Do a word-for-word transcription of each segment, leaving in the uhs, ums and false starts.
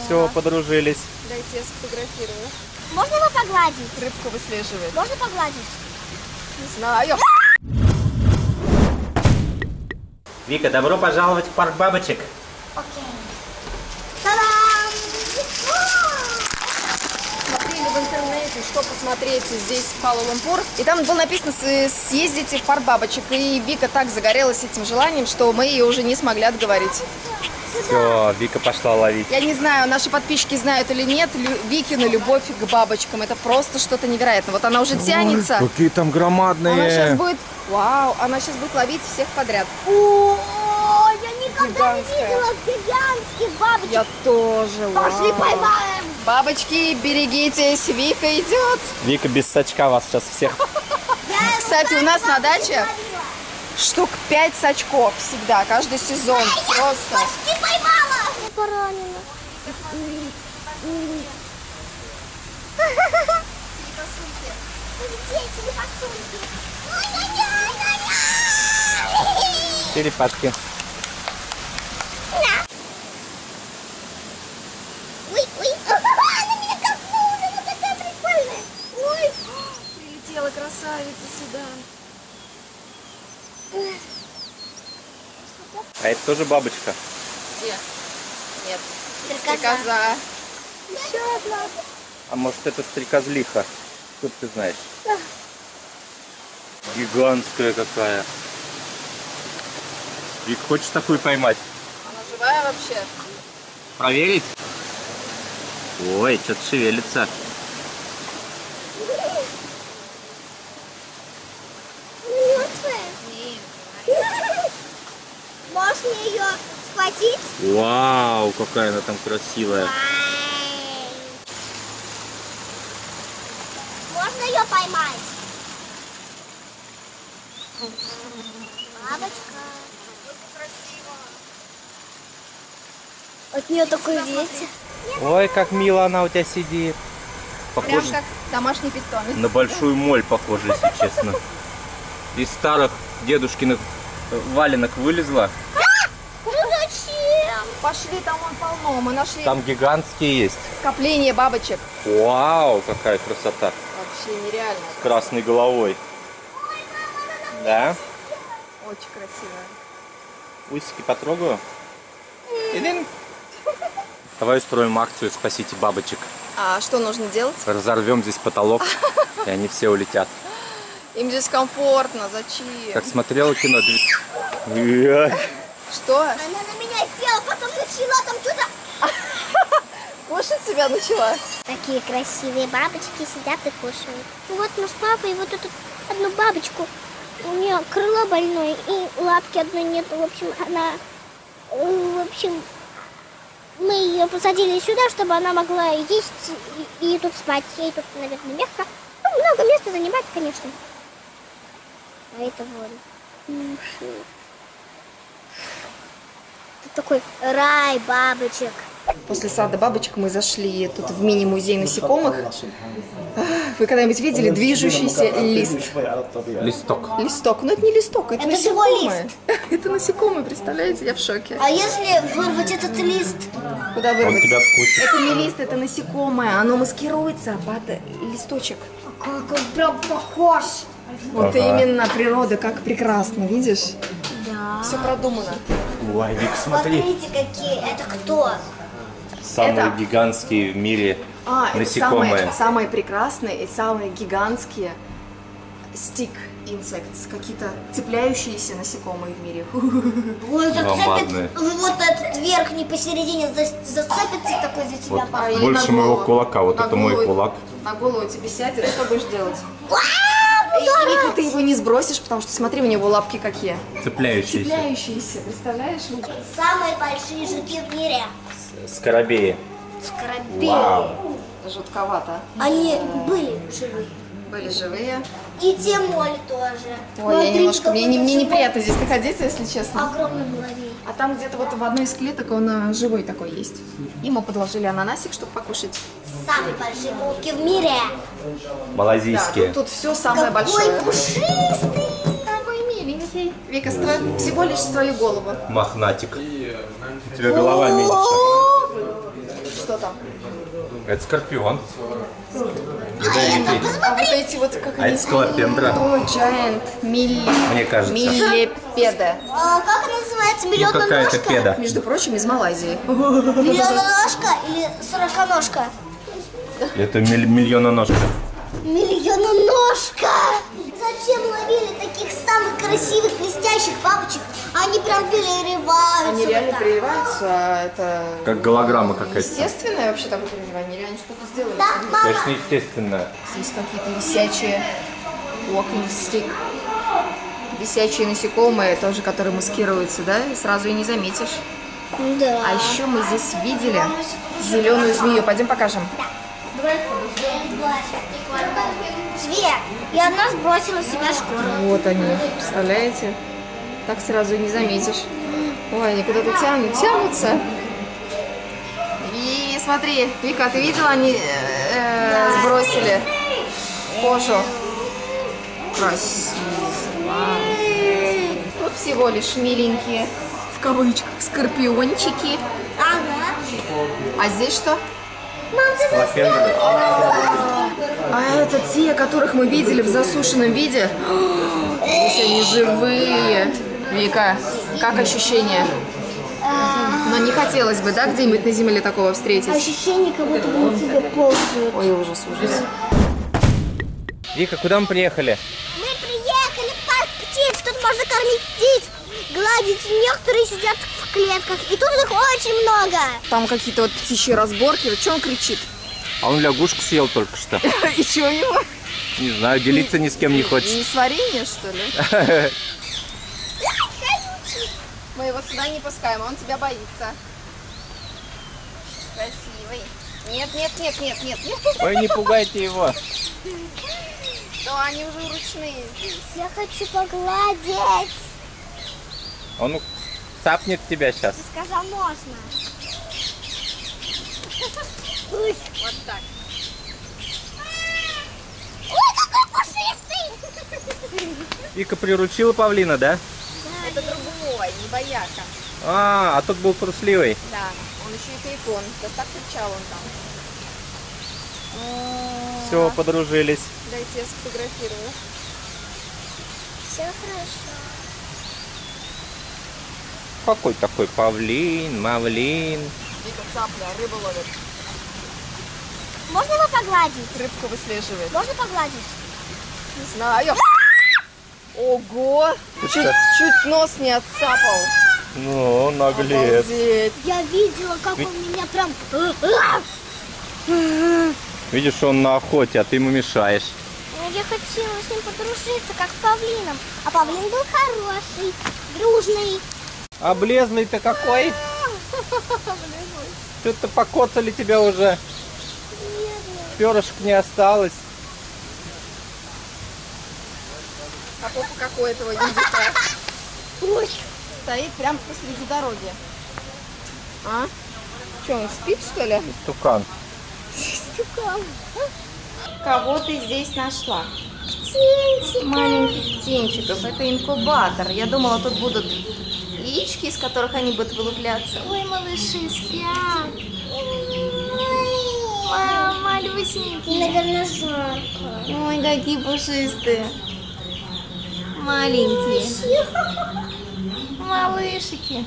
все, ага. Подружились. Дайте я сфотографирую. Можно его погладить? Рыбку выслеживает. Можно погладить? Не знаю. Вика, добро пожаловать в парк бабочек. Окей. Та-дам! Смотрели в интернете, что посмотреть здесь в Куала-Лумпур. И там было написано: съездите в парк бабочек. И Вика так загорелась этим желанием, что мы ее уже не смогли отговорить. Все, Вика пошла ловить. Я не знаю, наши подписчики знают или нет, Викину любовь к бабочкам. Это просто что-то невероятное. Вот она уже тянется. Ой, какие там громадные. Она сейчас будет, вау, она сейчас будет ловить всех подряд. О, я никогда Гигантская. не видела гигантских бабочек. Я тоже. Пошли вау. поймаем. Бабочки, берегитесь, Вика идет. Вика без сачка вас сейчас всех. Кстати, у нас на даче штук пять сачков всегда, каждый сезон. Просто. Почти поймала. Поранена. Черепашки. Ой, ой, она меня коснулась, она такая прикольная. Ой. Прилетела красавица сюда. А это тоже бабочка? Где? Нет. Стрекоза. Стрекоза. Еще одна. А может это стрекозлиха? Тут ты знаешь. Гигантская какая. Вик, хочешь такую поймать? Она живая вообще? Проверить? Ой, что-то шевелится. Мертвая? Можешь мне ее схватить? Вау, какая она там красивая. Можно ее поймать? Бабочка. От нее такой ветер. Ой, как мило она у тебя сидит. Прям Похоже как домашний питомец. на большую моль, похоже, если честно. Из старых дедушкиных валенок вылезла. Ну зачем? Пошли, там вон полно. Мы нашли Там гигантские есть. скопление бабочек. Вау, какая красота. Вообще нереально. С красной головой. Да? Очень красиво. Усики потрогаю. Идем. Давай устроим акцию «Спасите бабочек». А что нужно делать? Разорвем здесь потолок, и они все улетят. Им здесь комфортно, зачем? Как смотрела кино. Что? Она на меня села, потом начала там что-то. Кушать тебя начала? Такие красивые бабочки сидят и кушают. Вот мы с папой вот эту одну бабочку. У нее крыло больное и лапки одной нет. В общем, она... В общем, мы ее посадили сюда, чтобы она могла есть и, и тут спать. Ей тут, наверное, мягко. Ну, много места занимать, конечно. А это вот. Тут такой рай бабочек. После сада бабочек мы зашли тут в мини-музей насекомых. Вы когда-нибудь видели движущийся лист? Листок. Листок. Но это не листок, это, Это насекомое. Это насекомое, представляете? Я в шоке. А если вырвать этот лист? Куда Он вырвать? тебя вкусит. Это не лист, это насекомое. Оно маскируется под листочек. Как он прям похож. Вот Ага. именно природа, как прекрасно, видишь? Да. Все продумано. Ой, Вик, смотри. Смотрите, какие. Это кто? Самые Это- гигантские в мире А, это насекомые. самые, самые прекрасные и самые гигантские stick insects, какие-то цепляющиеся насекомые в мире. Ой, Громадные. зацепит. Вот этот верхний посередине за- зацепится такой за тебя. Вот. папа. А, или Больше на моего голову. кулака, вот На это мой голову- кулак. На голову тебе сядет, что будешь делать? Вау, И, и, Вика, ты его не сбросишь, потому что смотри, у него лапки какие. Цепляющиеся. Цепляющиеся, представляешь? Самые большие жуки в мире. Скоробеи. Скоробеи. Вау. Жутковато. Они были живые. Были живые. И те моли тоже. Ой, я Смотрите, немножко, мне, не- какой мне живой. неприятно здесь находиться, если честно. Огромный муравей. А там где-то вот в одной из клеток он а, живой такой есть. Ему подложили ананасик, чтобы покушать. Самые большие волки в мире. Да, Малазийские. тут, тут все самое Какой большое. пушистый. Какой миленький. Вика, с твоей- всего лишь с твою голову. Мохнатик. У тебя голова меньше. что там? Это скорпион. А вот эти вот, как А они... это скалопендра. О, giant, милли... Мне кажется. Миллипеда. А как она называется? Ну какая-то Миллиононожка? педа. Между прочим, из Малайзии. Миллиононожка или сороконожка? Это миль- миллиононожка. Миллиононожка! Зачем ловили таких самых красивых, блестящих бабочек? Они прям переливаются. Они вот реально так. переливаются, а это... Как голограмма какая-то. Естественное вообще такое переливание? Они реально что-то сделали. Да, мама. Конечно, естественно. Здесь какие-то висячие walking stick. Висячие насекомые, тоже, которые маскируются, да? И сразу и не заметишь. Да. А еще мы здесь видели зеленую змею. Пойдем покажем. Зверь. И она сбросила с себя шкуру. Вот они, представляете? Так сразу и не заметишь. Ой, они куда-то тянут, тянутся. И смотри, Вика, ты видела, они э, сбросили кожу. Красиво. Тут всего лишь миленькие, в кавычках, скорпиончики. Ага. А здесь что? Скалопендра. А это те, которых мы видели в засушенном виде. Здесь они живые. Вика, как ощущение? Но не хотелось бы, да, где-нибудь на земле такого встретить? Ощущение, как будто бы на тебе ползают. Ой, ужас, ужас. Вика, куда мы приехали? Мы приехали в парк птиц. Тут можно кормить птиц, гладить. Некоторые сидят в клетках. И тут их очень много. Там какие-то вот птичьи разборки. Вот что он кричит? А он лягушку съел только что. И что у него? Не знаю, делиться ни с кем не хочет. Не сварение, что ли? Мы его сюда не пускаем, он тебя боится. Красивый. Нет, нет, нет, нет, нет, нет. Ой, не пугайте его. Да, они уже ручные здесь. Я хочу погладить. Он цапнет тебя сейчас. Ты сказал, можно. Вот так. Ой, какой пушистый! Вика приручила павлина, да? Это другой, не бояка. А, а тот был трусливый. Да, он еще и тайкон. Да так кричал он там. Все, подружились. Дайте я сфотографирую. Все хорошо. Какой такой павлин, мавлин. Вика цапля, рыбу ловит. Можно его погладить? Рыбку выслеживает. Можно погладить? Не знаю. Ого! Чуть, чуть нос не отцапал. Ну, наглец. Обалдеть. Я видела, как Ведь- он меня прям... Видишь, он на охоте, а ты ему мешаешь. Я хотела с ним подружиться, как с павлином. А павлин был хороший, дружный. Облезлый-то какой? Что-то покоцали тебя уже. Перышек не осталось. А попа какой этого индюка? Ой. Стоит прямо посреди дороги. А? Что, он спит, что ли? Стукан. Стукан. Кого ты здесь нашла? Птенчик. Маленьких птенчиков. Это инкубатор. Я думала, тут будут яички, из которых они будут вылупляться. Ой, малыши спят. Ма- Малюсенькие. Наверное, жарко. Ой, какие пушистые. Маленькие. Малышики.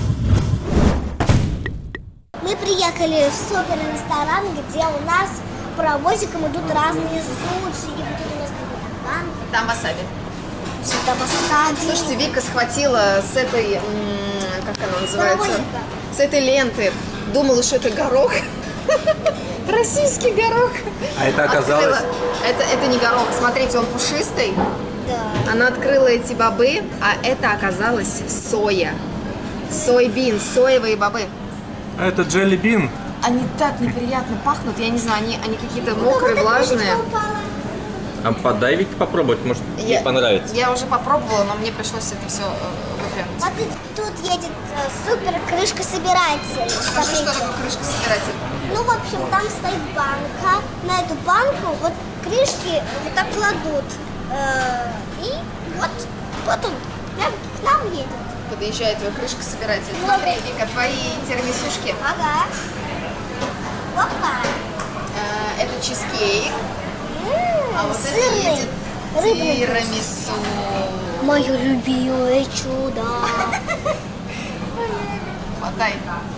Мы приехали в супер ресторан, где у нас паровозиком идут разные суши. И вот тут у нас какой-то банк. Там васаби. Сюда посадили. Слушайте, Вика схватила с этой, м, как она называется, Паровозика. с этой ленты. Думала, что это горох. Российский горох. А это оказалось... Открыла- Это, это не горох. Смотрите, он пушистый. Да. Она открыла эти бобы, а это оказалось соя. Сойбин, соевые бобы. А это джелли бин. Они так неприятно пахнут, я не знаю, они, они какие-то мокрые, влажные. А подай Вике попробовать, может ей Я- понравится. Я уже попробовала, но мне пришлось это все выпрямить. Вот и тут едет э, супер крышка-собиратель. Скажи, что такое крышка-собиратель? Ну, в общем, там стоит банка. На эту банку вот крышки вот так кладут. Э, И вот, вот он, прям к нам едет. Подъезжает твой крышка-собиратель. Смотри, Вика, твои термисюшки. Ага. чизкейк. А вот это Сырный. едет Рыбный. тирамису. Мое любимое чудо. Мотай.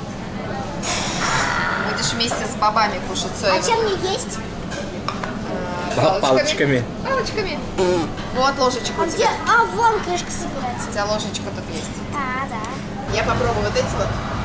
Будешь вместе с бабами кушать А соевый. чем мне есть? Палочками. Палочками. Вот ложечка у А где? тебя. А, вон крышка собирается. У тебя ложечка тут есть. А, да. Я попробую вот эти вот.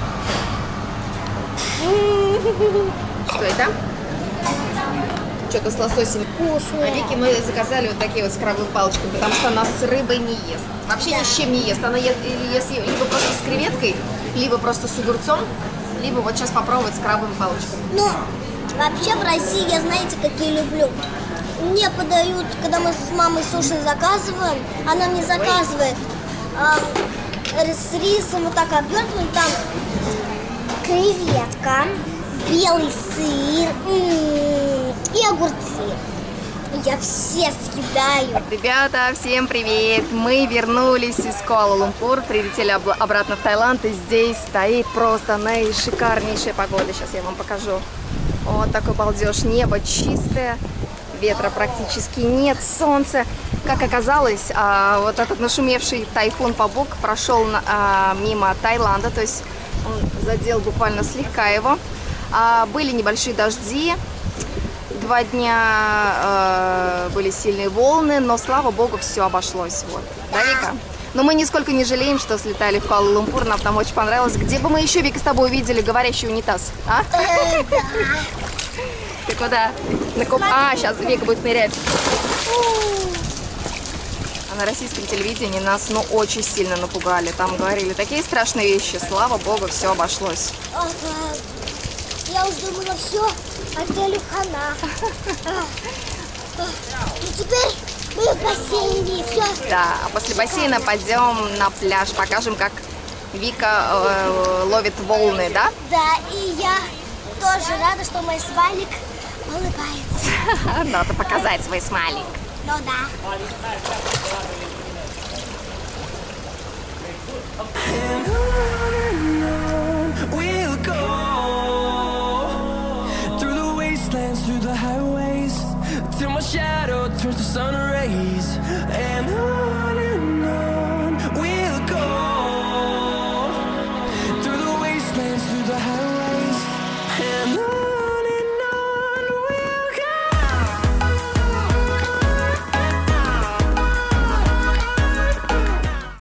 Что это? Что-то с лососем. Вкусно. А Вике мы заказали вот такие вот с крабовыми палочками, потому что она с рыбой не ест. Вообще ни с чем не ест. Она ест, ест либо просто с креветкой, либо просто с огурцом, либо вот сейчас попробовать с крабовыми палочками. Ну, вообще в России я, знаете, какие люблю. Мне подают, когда мы с мамой суши заказываем, она мне заказывает а, с рисом вот так обертываем, там креветка, белый сыр м-м, и огурцы. Я все съедаю. Ребята, всем привет! Мы вернулись из Куала-Лумпур, прилетели об- обратно в Таиланд, и здесь стоит просто наишикарнейшая погода. Сейчас я вам покажу. Вот такой балдеж. Небо чистое, ветра практически нет, солнце. Как оказалось, а, вот этот нашумевший тайфун Пабук прошел на- а, мимо Таиланда, то есть он задел буквально слегка его. А, были небольшие дожди. Два дня э, были сильные волны, но, слава богу, все обошлось. Вот. Да, Вика? Но мы нисколько не жалеем, что слетали в Куала-Лумпур, нам там очень понравилось. Где бы мы еще, Вика, с тобой увидели говорящий унитаз? А? Ты куда? На куп... А, сейчас Вика будет нырять. А на российском телевидении нас, ну, очень сильно напугали. Там говорили такие страшные вещи. Слава богу, все обошлось. Ага. Я уже думала, все, отелю хана. И теперь мы в бассейне, все. Да, а после бассейна пойдем на пляж, покажем, как Вика э, ловит волны, да? Да, и я тоже рада, что мой свалик улыбается. Надо показать свой смайлик. Ну да. And